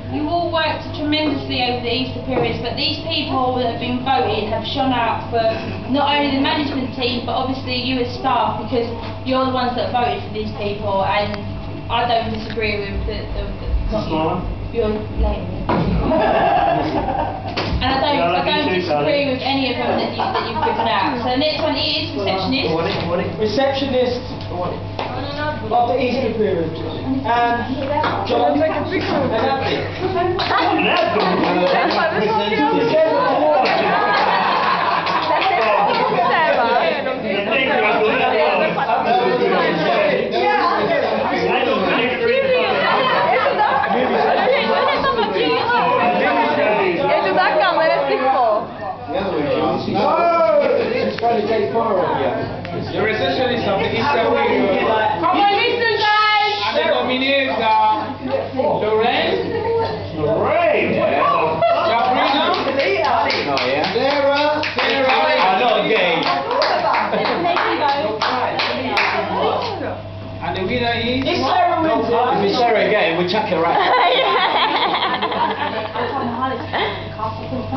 you all worked tremendously over the Easter periods, but these people that have been voted have shone out for not only the management team, but obviously you as staff, because you're the ones that voted for these people, and I don't disagree with your lady. And I don't disagree with any of them that you've given out. So the next one is receptionist. Receptionist of the Easter period. John, take a picture of The receptionist of the Easter period. Come on, listen, guys! And the nominees are Lorraine. Sabrina. Sarah. I'm not gay. And the winner is... If Sarah wins it, if it's Sarah gay, we'll chuck her right.